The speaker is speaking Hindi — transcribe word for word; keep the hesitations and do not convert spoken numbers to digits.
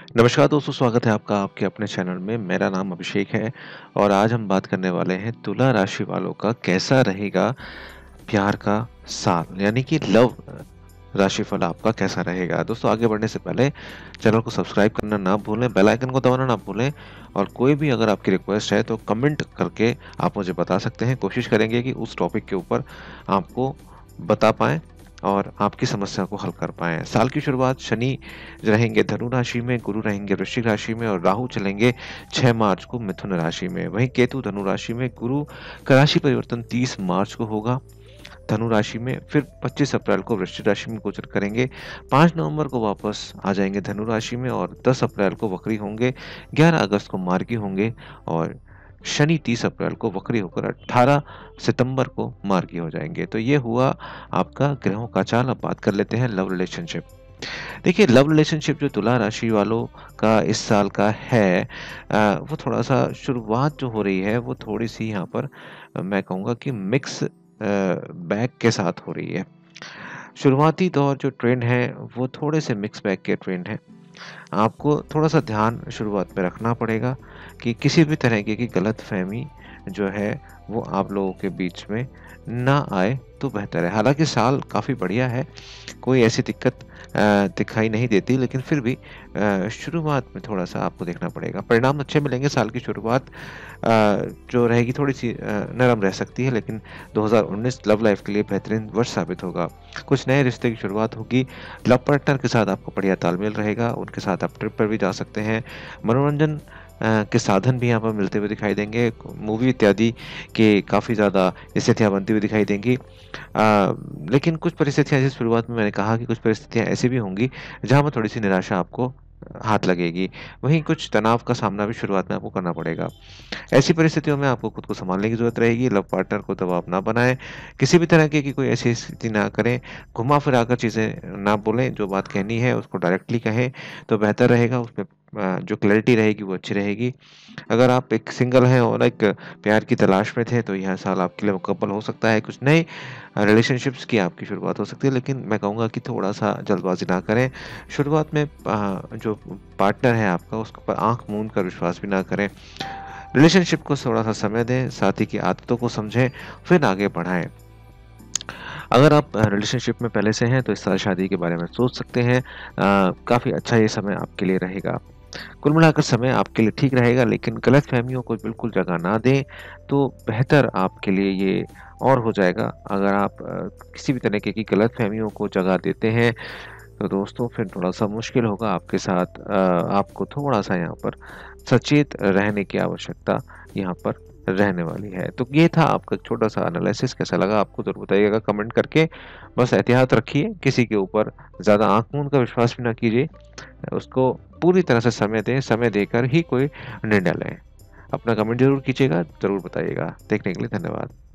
नमस्कार दोस्तों, स्वागत है आपका आपके अपने चैनल में। मेरा नाम अभिषेक है और आज हम बात करने वाले हैं तुला राशि वालों का कैसा रहेगा प्यार का साल, यानी कि लव राशिफल आपका कैसा रहेगा। दोस्तों, आगे बढ़ने से पहले चैनल को सब्सक्राइब करना ना भूलें, बेल आइकन को दबाना ना भूलें और कोई भी अगर आपकी रिक्वेस्ट है तो कमेंट करके आप मुझे बता सकते हैं। कोशिश करेंगे कि उस टॉपिक के ऊपर आपको बता पाएँ और आपकी समस्या को हल कर पाएँ। साल की शुरुआत शनि रहेंगे धनु राशि में, गुरु रहेंगे वृश्चिक राशि में और राहु चलेंगे छह मार्च को मिथुन राशि में। वहीं केतु धनु राशि में, गुरु का राशि परिवर्तन तीस मार्च को होगा धनु राशि में, फिर पच्चीस अप्रैल को वृश्चिक राशि में गोचर करेंगे। पाँच नवंबर को वापस आ जाएंगे धनु राशि में और दस अप्रैल को वक्री होंगे, ग्यारह अगस्त को मार्गी होंगे और शनि तीस अप्रैल को वक्री होकर अठारह सितंबर को मार्गी हो जाएंगे। तो ये हुआ आपका ग्रहों का चाल। अब बात कर लेते हैं लव रिलेशनशिप। देखिए, लव रिलेशनशिप जो तुला राशि वालों का इस साल का है, अ, वो थोड़ा-सा शुरुआत जो हो रही है वो थोड़ी-सी यहाँ पर अ, मैं कहूँगा कि मिक्स अ, बैग के साथ हो रही है। शुरुआती दौर जो ट्रेंड है वो थोड़े से मिक्स बैग के ट्रेंड हैं। आपको थोड़ा-सा ध्यान शुरुआत में रखना पड़ेगा कि किसी भी तरीके की गलतफ़हमी जो है वो आप लोगों के बीच में ना आए तो बेहतर है। हालाँकि साल काफ़ी बढ़िया है, कोई ऐसी दिक्कत अ, दिखाई नहीं देती, लेकिन फिर भी अ, शुरुआत में थोड़ा-सा आपको देखना पड़ेगा। परिणाम अच्छे मिलेंगे। साल की शुरुआत अ, जो रहेगी थोड़ी-सी अ, नरम रह सकती है, लेकिन दो हज़ार उन्नीस लव लाइफ़ के लिए बेहतरीन वर्ष साबित होगा। कुछ नए रिश्ते की शुरुआत होगी। लव पार्टनर के साथ आपको बढ़िया तालमेल रहेगा, उनके साथ आप ट्रिप पर भी जा सकते हैं। मनोरंजन अ, के साधन भी यहाँ पर मिलते हुए दिखाई देंगे। मूवी इत्यादि के काफ़ी ज़्यादा स्थितियाँ बनती हुई दिखाई देंगी। अ, लेकिन कुछ परिस्थितियाँ, जैसे शुरुआत में मैंने कहा कि कुछ परिस्थितियाँ ऐसी भी होंगी जहाँ पर थोड़ी-सी निराशा आपको हाथ लगेगी। वहीं कुछ तनाव का सामना भी शुरुआत में आपको करना पड़ेगा। ऐसी परिस्थितियों में आपको खुद को सँभालने की ज़रूरत रहेगी। लव पार्टनर को दबाव ना बनाएँ, किसी भी तरह की की कोई ऐसी स्थिति ना करें, घुमा-फिरा कर चीज़ें ना बोलें, जो बात कहनी है उसको डायरेक्टली कहें तो बेहतर रहेगा। उसमें अ, जो क्लैरिटी रहेगी वो अच्छी रहेगी। अगर आप एक सिंगल हैं और एक प्यार की तलाश में थे, तो यह साल आपके लिए मुकम्मल हो सकता है। कुछ नए अ, रिलेशनशिप्स की आपकी शुरुआत हो सकती है, लेकिन मैं कहूँगा कि थोड़ा-सा जल्दबाज़ी ना करें। शुरुआत में अ, जो पार्टनर है आपका, उसके ऊपर आँख मूंद कर विश्वास भी ना करें। रिलेशनशिप को थोड़ा-सा समय दें, साथी की आदतों को समझें, फिर आगे बढ़ाएँ। अगर आप अ, रिलेशनशिप में पहले से हैं, तो इस साल शादी के बारे में सोच सकते हैं। अ, काफ़ी अच्छा ये समय आपके लिए रहेगा। कुल मिलाकर समय आपके लिए ठीक रहेगा, लेकिन गलतफ़हमियों को बिल्कुल जगह ना दें, तो बेहतर आपके लिए ये और हो जाएगा। अगर आप अ, किसी भी तरीके की गलतफ़हमियों को जगह देते हैं, तो दोस्तों फिर थोड़ा-सा मुश्किल होगा आपके साथ। अ, आपको थोड़ा-सा यहाँ पर सचेत रहने की आवश्यकता यहाँ पर रहने वाली है। तो ये था आपका छोटा-सा एनालिसिस। कैसा लगा आपको ज़रूर बताइएगा कमेंट करके। बस एहतियात रखिए, किसी के ऊपर ज़्यादा आँख मूंद कर विश्वास भी ना कीजिए। उसको पूरी तरह से समय दें, समय देकर ही कोई निर्णय लें। अपना कमेंट ज़रूर कीजिएगा, ज़रूर बताइएगा। देखने के लिए धन्यवाद।